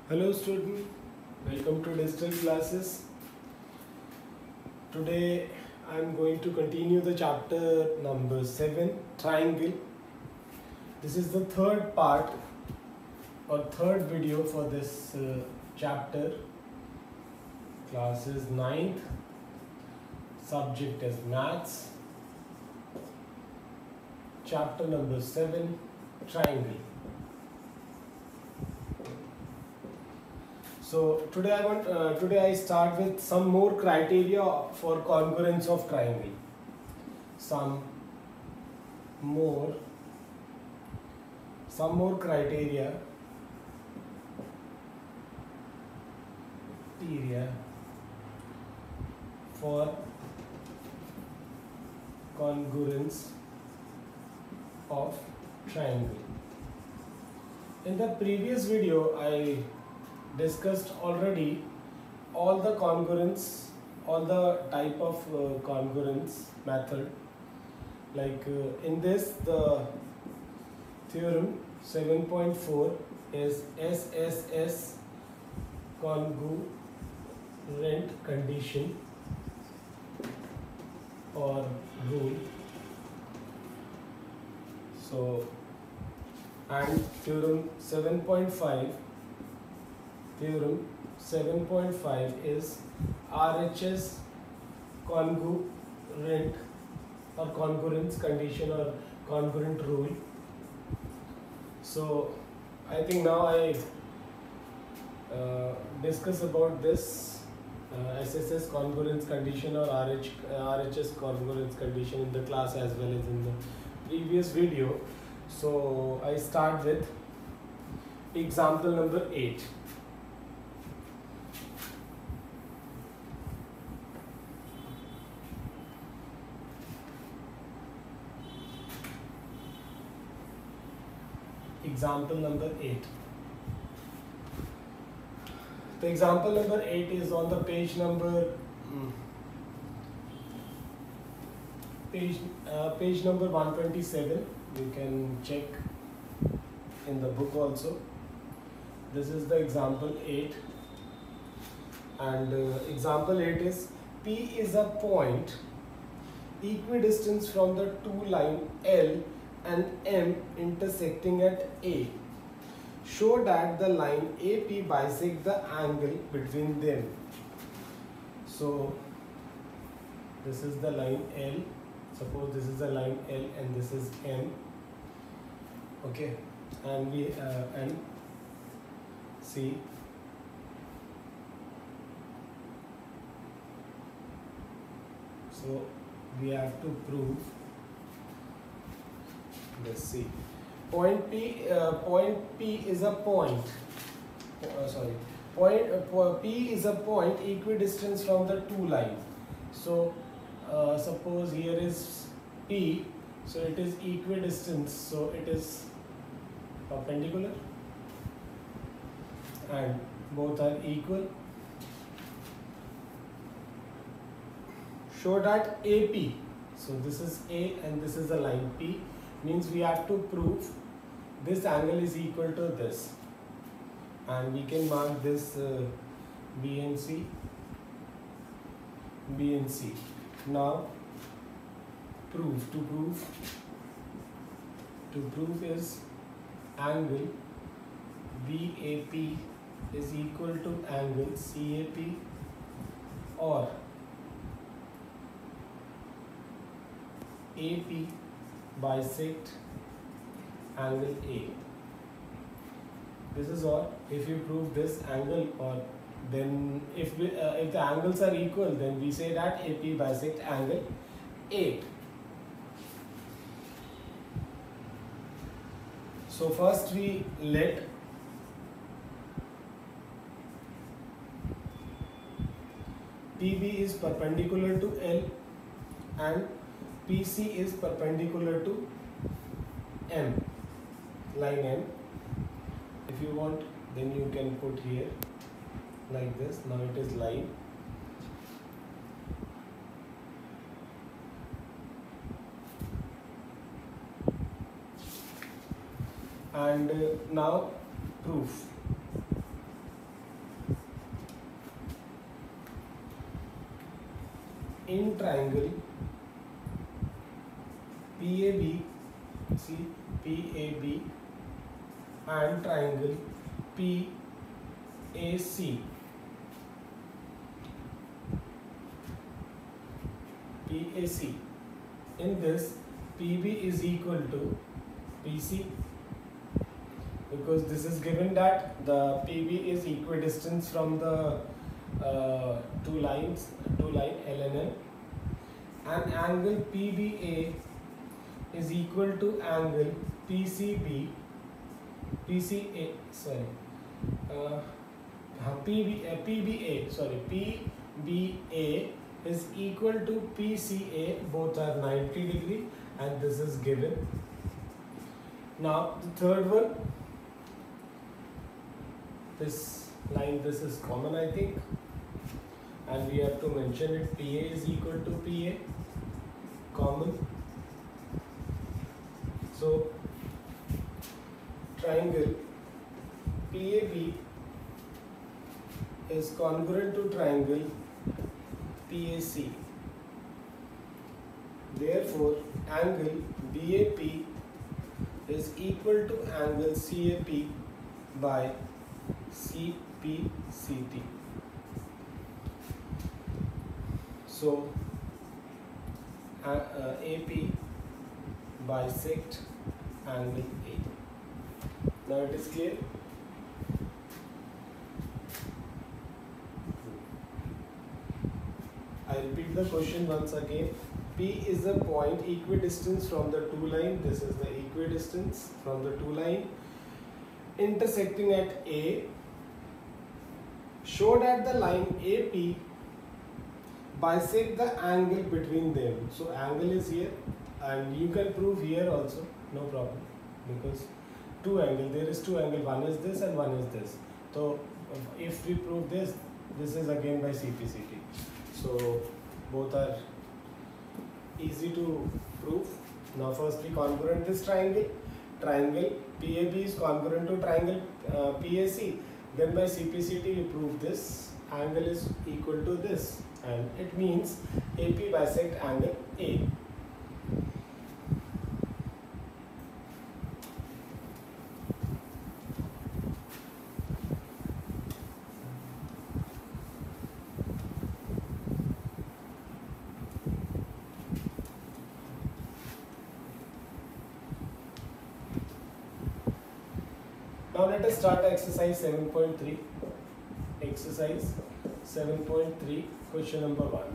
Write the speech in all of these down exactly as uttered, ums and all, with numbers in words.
Hello student, welcome to digital classes. Today I am going to continue the chapter number seven, triangle. This is the third part or third video for this uh, chapter. Class is ninth, subject is maths. Chapter number seven, triangle. So today I want uh, today I start with some more criteria for congruence of triangle. Some more some more criteria criteria for congruence of triangle. In the previous video I discussed already all the congruence, all the type of uh, congruence method. Like uh, in this, the theorem seven point four is S S S congruent condition or rule. So, and theorem seven point five Theorem seven point five is R H S congruent or congruence condition or congruent rule. So I think now I uh, discuss about this uh, S S S congruence condition or R H, uh, R H S congruence condition in the class as well as in the previous video. So I start with example number eight. Example number eight. The example number eight is on the page number mm, page uh, page number one twenty-seven. You can check in the book also. This is the example eight, and uh, example eight is P is a point equidistant from the two line L and M intersecting at A. Show that the line A P bisects the angle between them. So this is the line L. Suppose this is the line L and this is M. Okay, and we uh, and C. So we have to prove. Let's see. Point P. Uh, point P is a point. Uh, sorry. Point uh, P is a point equidistant from the two lines. So uh, suppose here is P. So it is equidistant. So it is perpendicular, and both are equal. Show that A P. So this is A and this is the line P. Means we have to prove this angle is equal to this, and we can mark this uh, B and C, B and C. Now prove, to prove, to prove is angle B A P is equal to angle C A P, or A P bisect angle A. This is all. If you prove this angle, or then if we, uh, if the angles are equal, then we say that A P bisect angle A. So first we let P B is perpendicular to L and P C is perpendicular to M, line M. If you want, then you can put here like this. Now it is line. And uh, now proof. triangle P A B, see P A B and triangle P A C. P A C. In this, P B is equal to P C, because this is given that the P B is equidistant from the uh, two lines, two line L and L, and angle P B A is equal to angle P C B, P C A, sorry, uh, P B, uh, P B A, sorry, P B A is equal to P C A, both are ninety degree, and this is given. Now the third one, this line, this is common I think, and we have to mention it, P A is equal to P A, common. So triangle P A B is congruent to triangle P A C. Therefore, angle B A P is equal to angle C A P by C P C T. So, uh, uh, A P bisect angle A. Now it is clear? I repeat the question once again. P is the point equidistance from the two line. This is the equidistance from the two line intersecting at A. Show that the line A P bisect the angle between them. So angle is here, and you can prove here also, no problem, because two angle, there is two angle, one is this and one is this. So if we prove this, this is again by C P C T. So both are easy to prove. Now firstly, congruent this triangle. Triangle P A B is congruent to triangle uh, P A C. Then by C P C T you prove this angle is equal to this, and it means A P bisect angle A. Now let us start exercise seven point three. Exercise seven point three, question number one.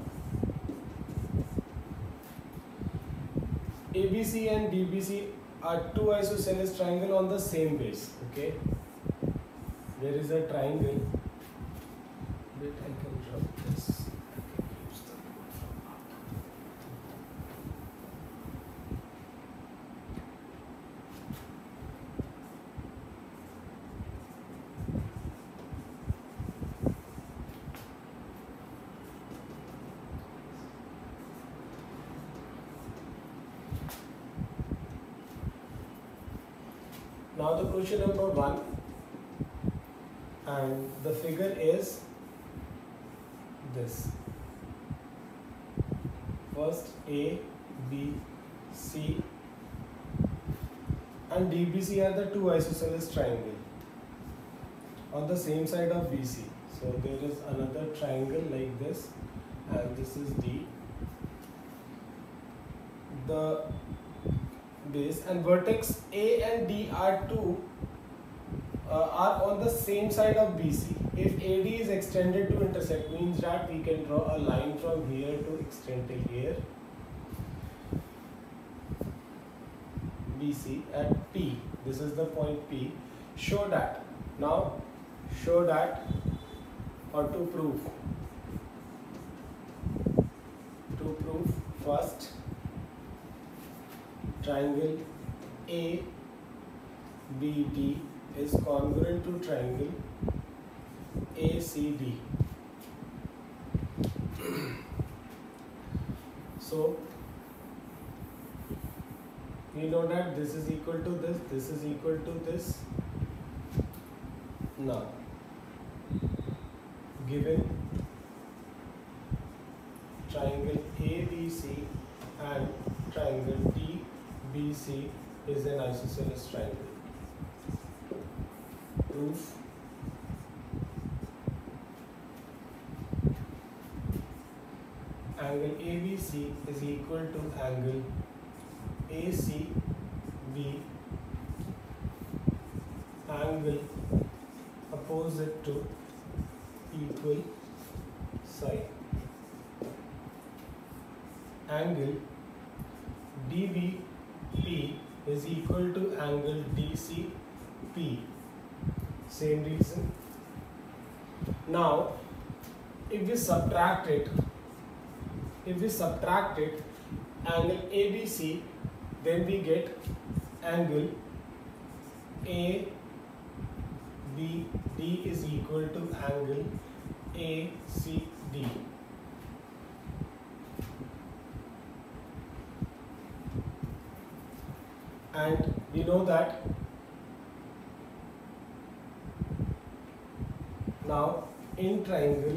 A B C and D B C are two isosceles triangle on the same base. Okay. There is a triangle. Wait, I can drop this. I can use the board from up. Now the question number one, and the figure is this. First A, B, C and D B C are the two isosceles triangle on the same side of B C. So there is another triangle like this, and this is D. The base and vertex A and D are two uh, are on the same side of B C. If A D is extended to intersect, means that we can draw a line from here to extend till here. B C at P. This is the point P. Show that. Now show that, or to prove. To prove first, triangle A B D is congruent to triangle A C D. So we know that this is equal to this, this is equal to this. Now, given triangle A and triangle T B C is an isosceles triangle. Proof. Angle A B C is equal to angle A C B, angle opposite to equal side. Angle D B P is equal to angle D C P. Same reason. Now, if we subtract it, if we subtract it, angle A B C, then we get angle A B D is equal to angle A C D. And we know that now in triangle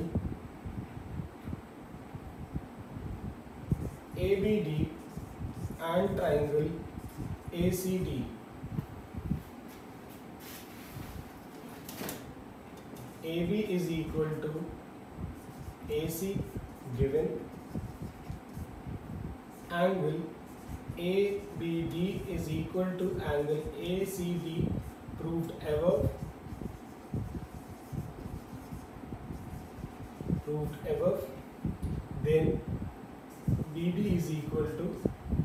A B D and triangle A C D, A B is equal to A C given, angle A B D is equal to angle A C D proved above, proved above, then B D is equal to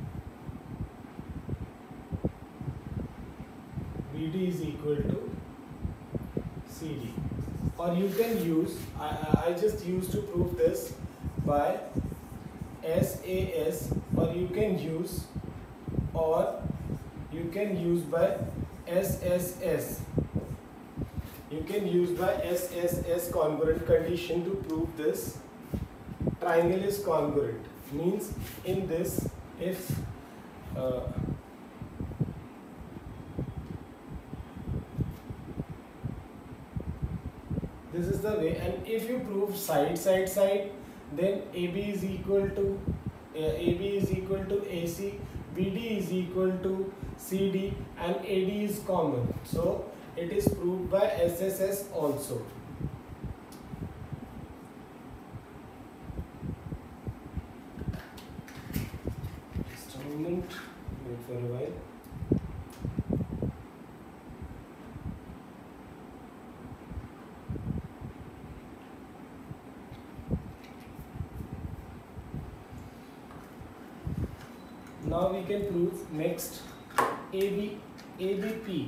B D is equal to C D. Or you can use, I, I just used to prove this by S A S, or you can use or you can use by S S S. You can use by S S S congruent condition to prove this triangle is congruent. Means in this, if uh, this is the way, and if you prove side side side, then A B is equal to uh, A B is equal to A C, B D is equal to C D, and A D is common. So it is proved by S S S also. Just a moment, wait for a while. Now we can prove next A B A B P.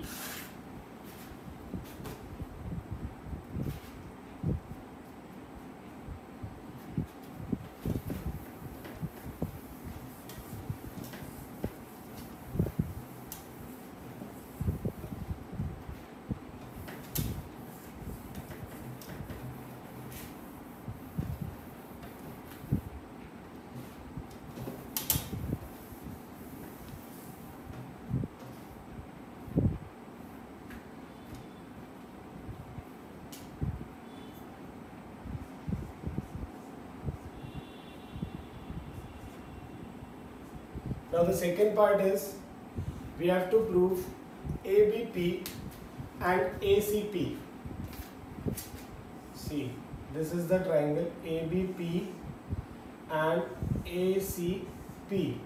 Now the second part is we have to prove A B P and A C P. See, this is the triangle A B P and A C P.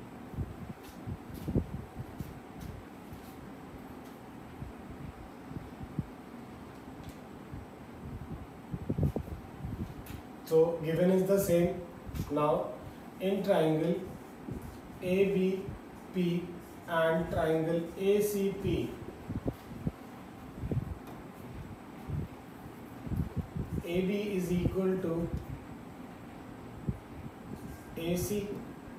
So given is the same. Now in triangle A B P and triangle A C P, A B is equal to A C.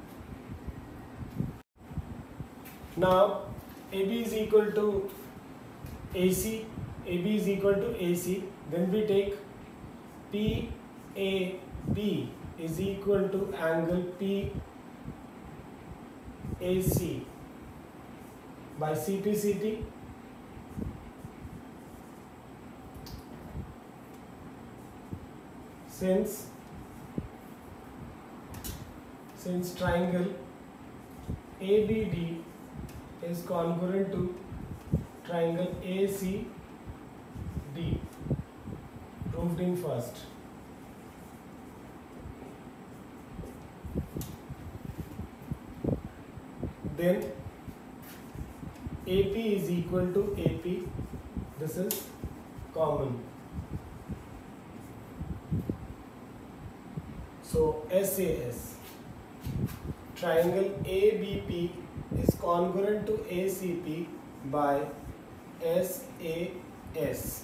Now A B is equal to A C, A B is equal to A C, then we take P A B is equal to angle P A C by C P C T. Since since triangle A B D is congruent to triangle A C D, proved in first. Then A P is equal to A P, this is common. So S A S, triangle A B P is congruent to A C P by S A S.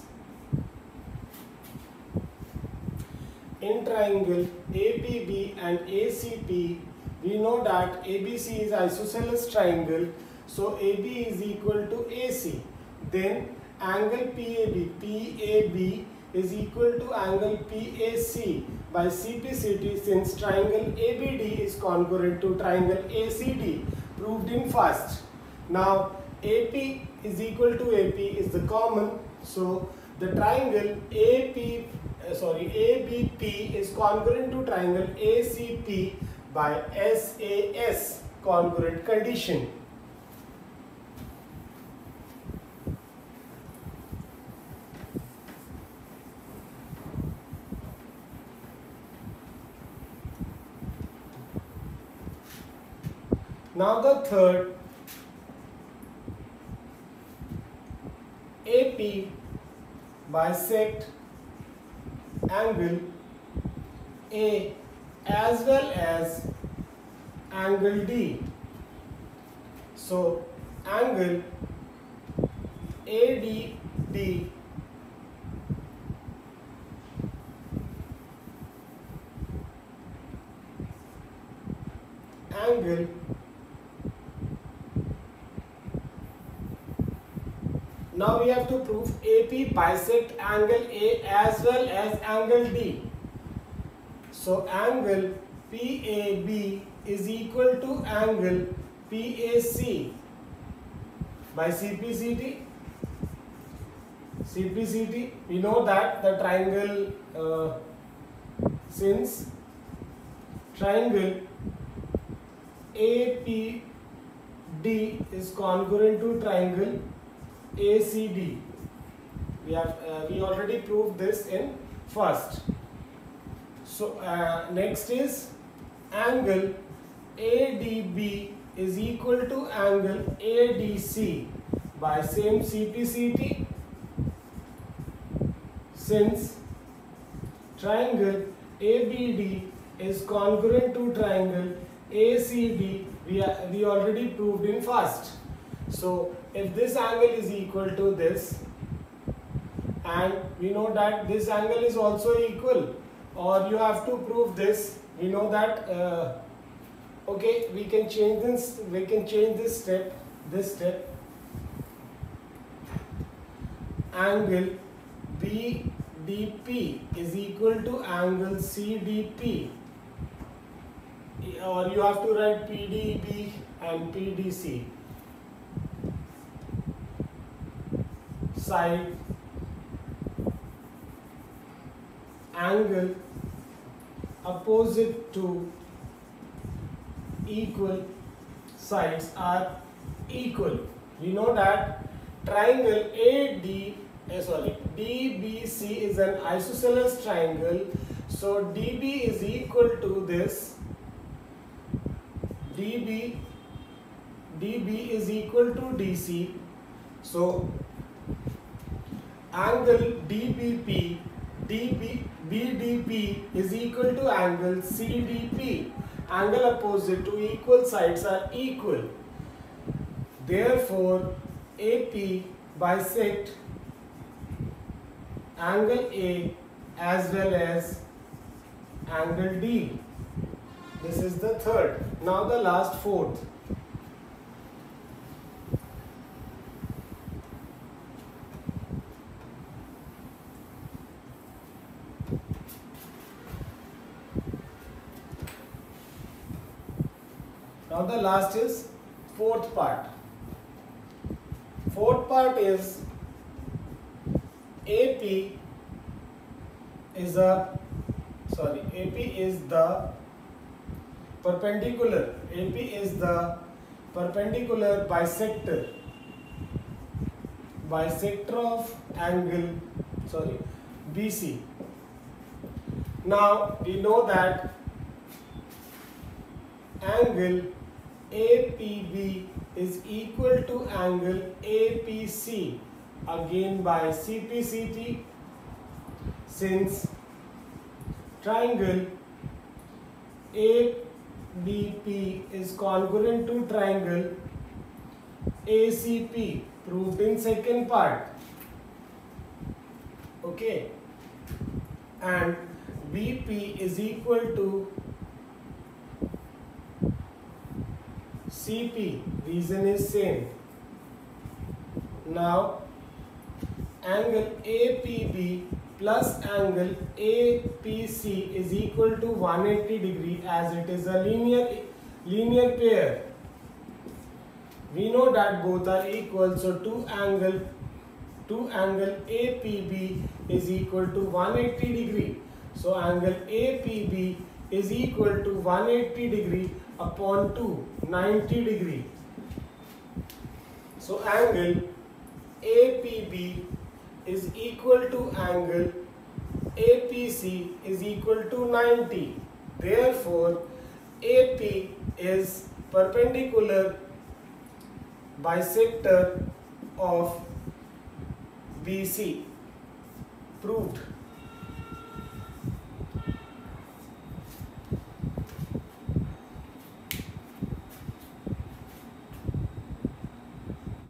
In triangle A P B and A C P, we know that A B C is isosceles triangle, so A B is equal to A C. Then angle P A B, P A B is equal to angle P A C by C P C T, since triangle A B D is congruent to triangle A C D, proved in first. Now A P is equal to A P is the common, so the triangle A P uh, sorry A B P is congruent to triangle A C P by S A S, congruent condition. Now the third, A P bisect angle A as well as angle D. So angle A D D angle now we have to prove A P bisect angle A as well as angle D. So angle P A B is equal to angle P A C by C P C T. C P C T, we know that the triangle, uh, since triangle A P D is congruent to triangle A C D. We have uh, we already proved this in first. So uh, next is angle A D B is equal to angle A D C by same C P C T, since triangle A B D is congruent to triangle A C D, we, are, we already proved in first. So if this angle is equal to this, and we know that this angle is also equal, or you have to prove this, we know that uh, okay, we can change this, we can change this step, this step, angle B D P is equal to angle C D P, or you have to write P D B and P D C. Side angle opposite to equal sides are equal. We know that triangle A D eh, sorry D B C is an isosceles triangle, so D B is equal to this, D B D B is equal to D C, so angle D B P D B B D P is equal to angle C D P. Angle opposite to equal sides are equal. Therefore, A P bisect angle A as well as angle D. This is the third. Now the last, fourth. Now the last is fourth part. Fourth part is A P is a sorry A P is the perpendicular. A P is the perpendicular bisector bisector of angle, sorry, B C. Now we know that angle A P B is equal to angle A P C, again by C P C T, since triangle A B P is congruent to triangle A C P, proved in second part. Okay, and B P is equal to C P, reason is same. Now angle A P B plus angle A P C is equal to one hundred eighty degree, as it is a linear linear pair. We know that both are equal, so two angle two angle A P B is equal to one hundred eighty degree. So angle A P B is equal to one hundred eighty degree upon two, ninety degree. So angle A P B is equal to angle A P C is equal to ninety. Therefore, A P is perpendicular bisector of B C. Proved.